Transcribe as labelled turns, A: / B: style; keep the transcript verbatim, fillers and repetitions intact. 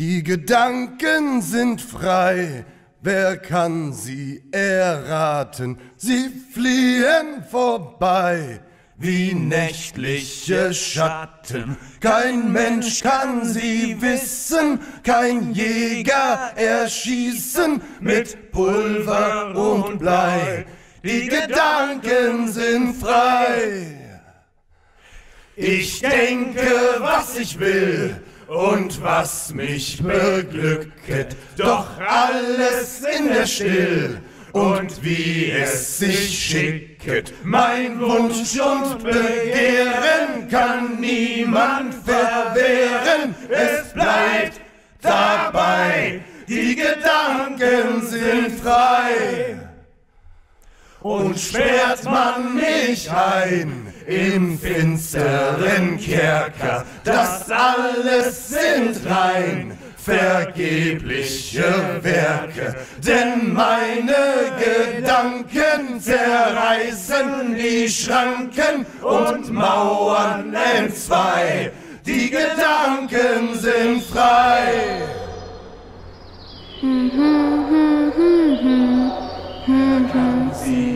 A: Die Gedanken sind frei, wer kann sie erraten? Sie fliehen vorbei wie nächtliche Schatten. Kein Mensch kann sie wissen, kein Jäger erschießen mit Pulver und Blei. Die Gedanken sind frei. Ich denke, was ich will und was mich beglücket, doch alles in der Still und wie es sich schicket. Mein Wunsch und Begehren kann niemand verwehren, es bleibt dabei, die Gedanken sind frei. Und sperrt man mich ein im finsteren Kerker, das alles sind rein vergebliche Werke, denn meine Gedanken zerreißen die Schranken und Mauern entzwei. Die Gedanken sind frei. Sie